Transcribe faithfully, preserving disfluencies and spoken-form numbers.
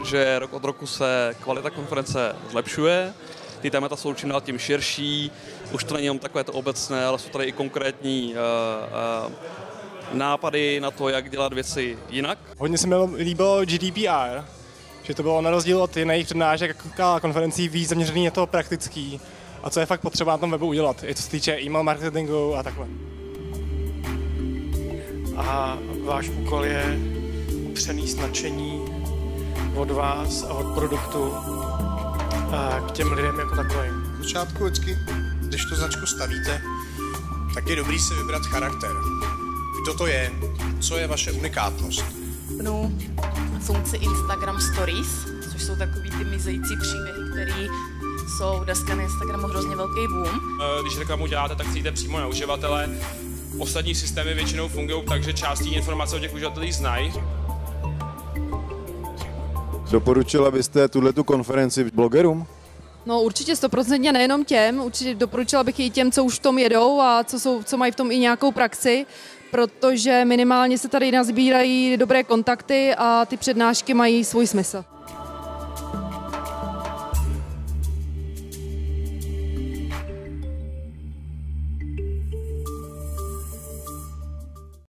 že rok od roku se kvalita konference zlepšuje, ty témata jsou čím dál tím širší, už to není jenom takové to obecné, ale jsou tady i konkrétní uh, uh, nápady na to, jak dělat věci jinak. Hodně se mi líbilo G D P R, že to bylo na rozdíl od jiných přednášek a konferencí víc zaměřený na to praktický a co je fakt potřeba na tom webu udělat, i co se týče e-mail marketingu a takhle. A váš úkol je přenést nadšení od vás a od produktu k těm lidem jako takovým. V začátku vždycky, když tu značku stavíte, tak je dobrý si vybrat charakter. Kdo to je? Co je vaše unikátnost? Pnu funkci Instagram Stories, což jsou takový ty mizející příběhy, které jsou dneska na Instagramu hrozně velký boom. Když reklamu děláte, tak cítíte přímo na uživatele. Ostatní systémy většinou fungují tak, že část té informace o těch uživatelích znají. Doporučila byste tuhletu konferenci blogerům? No určitě stoprocentně nejenom těm, určitě doporučila bych i těm, co už v tom jedou a co, jsou, co mají v tom i nějakou praxi, protože minimálně se tady nazbírají dobré kontakty a ty přednášky mají svůj smysl.